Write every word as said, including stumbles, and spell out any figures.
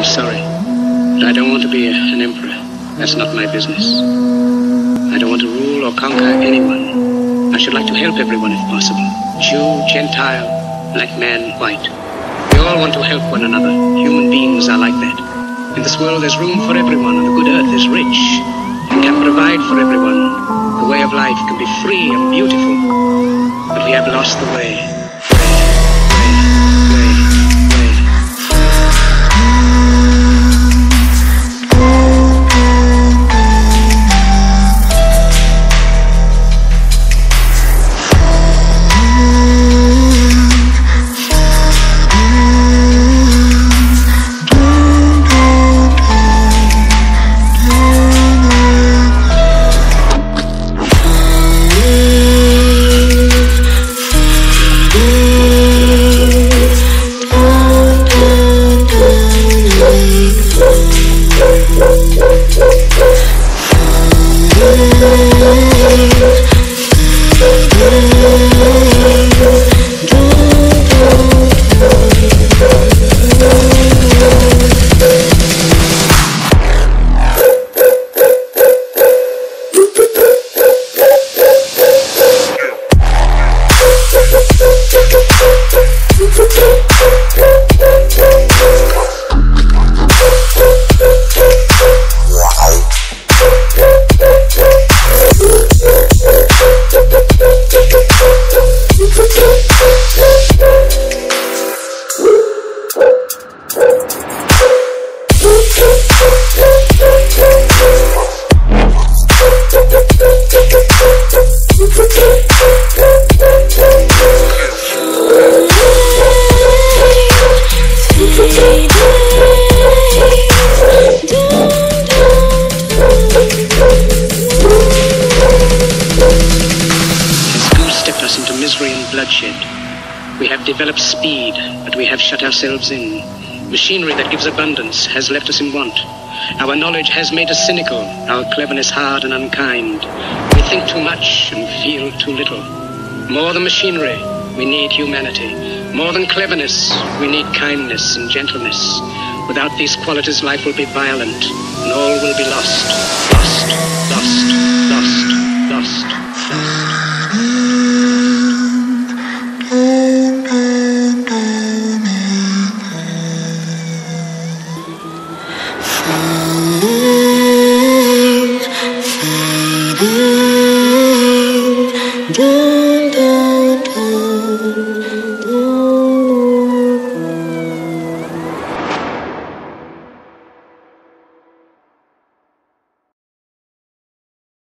sorry, but I don't want to be an emperor. That's not my business. I don't want to rule or conquer anyone. I should like to help everyone if possible. Jew, Gentile, black man, white. We all want to help one another. Human beings are like that. In this world there's room for everyone, and the good earth is rich and can provide for everyone. The way of life can be free and beautiful, but we have lost the way. Bloodshed. We have developed speed, but we have shut ourselves in. Machinery that gives abundance has left us in want. Our knowledge has made us cynical, our cleverness hard and unkind. We think too much and feel too little. More than machinery, we need humanity. More than cleverness, we need kindness and gentleness. Without these qualities, life will be violent, and all will be lost. Lost.